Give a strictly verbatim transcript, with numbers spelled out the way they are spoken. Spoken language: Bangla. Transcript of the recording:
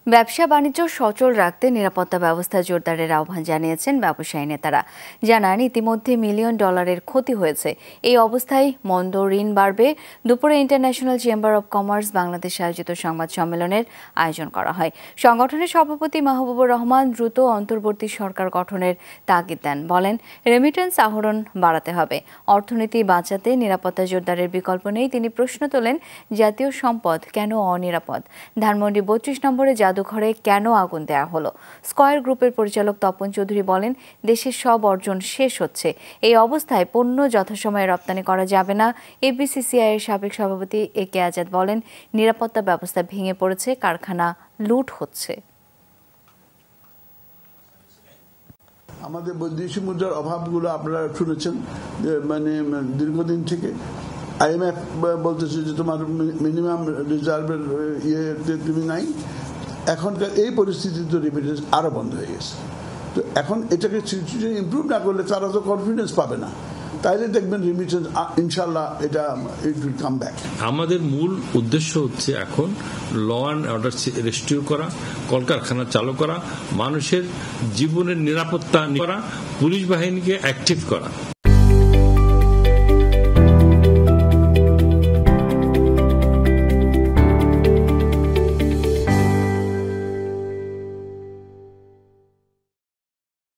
ব্যবসা বাণিজ্য সচল রাখতে নিরাপত্তা ব্যবস্থা জোরদারের আহ্বান জানিয়েছেন ব্যবসায়ী নেতারা। জানান, ইতিমধ্যে মিলিয়ন ডলারের ক্ষতি হয়েছে। এই অবস্থায় মন্দ ঋণ বাড়বে। দুপুরে international chamber of commerce Bangladesh আয়োজিত সংবাদ সম্মেলনের আয়োজন করা হয়। সংগঠনের সভাপতি মাহবুবুর রহমান দ্রুত অন্তর্বর্তী সরকার গঠনের তাগিদ দেন। বলেন, রেমিটেন্স আহরণ বাড়াতে হবে। অর্থনীতি বাঁচাতে নিরাপত্তা জোরদারের বিকল্প নেই। তিনি প্রশ্ন তোলেন, জাতীয় সম্পদ কেন অনিরাপদ? ধানমন্ডি বত্রিশ নম্বরে জাদুঘরে কেন আগুন দেয়া হলো? স্কয়ার গ্রুপের পরিচালক তপন চৌধুরী বলেন, দেশের সব অর্জন শেষ হচ্ছে। এই অবস্থায় পণ্য যথাসময়ে রপ্তানি করা যাবে না। এফবিসিসিআই এর সাবেক সভাপতি এ কে আজাদ বলেন, নিরাপত্তা ব্যবস্থা ভেঙে পড়েছে, কারখানা লুট হচ্ছে। আমাদের বৈদেশিক মুদ্রার অভাবগুলো আপনারা শুনেছেন, মানে দীর্ঘদিন থেকে আইএমএফ বলতেছে যে তোমার মিনিমাম রিজার্ভের ইয়েতে তুমি নাই। এখনকার এই পরিস্থিতিতে রেমিটেন্স আরো বন্ধ হয়ে গেছে। তো এখন এটাকে সিচুয়েশন ইমপ্রুভ না করলে তারা তো কনফিডেন্স পাবে না। তাইলে দেখবেন রেমিটেন্স ইনশাল্লাহ এটা ইট উইল কাম ব্যাক। আমাদের মূল উদ্দেশ্য হচ্ছে এখন ল অ্যান্ড অর্ডার রেস্টোর করা, কলকারখানা চালু করা, মানুষের জীবনের নিরাপত্তা করা, পুলিশ বাহিনীকে অ্যাক্টিভ করা।